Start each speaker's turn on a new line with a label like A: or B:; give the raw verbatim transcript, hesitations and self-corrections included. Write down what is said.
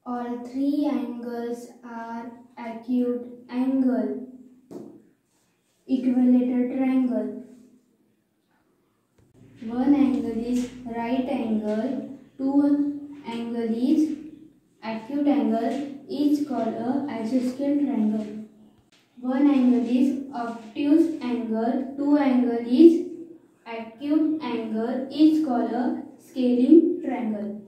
A: All three angles are acute angle. Equilateral triangle. One angle is right angle, two angle is acute angle, is called a isosceles triangle. One angle is obtuse angle, two angle is acute angle, is called a scaling triangle.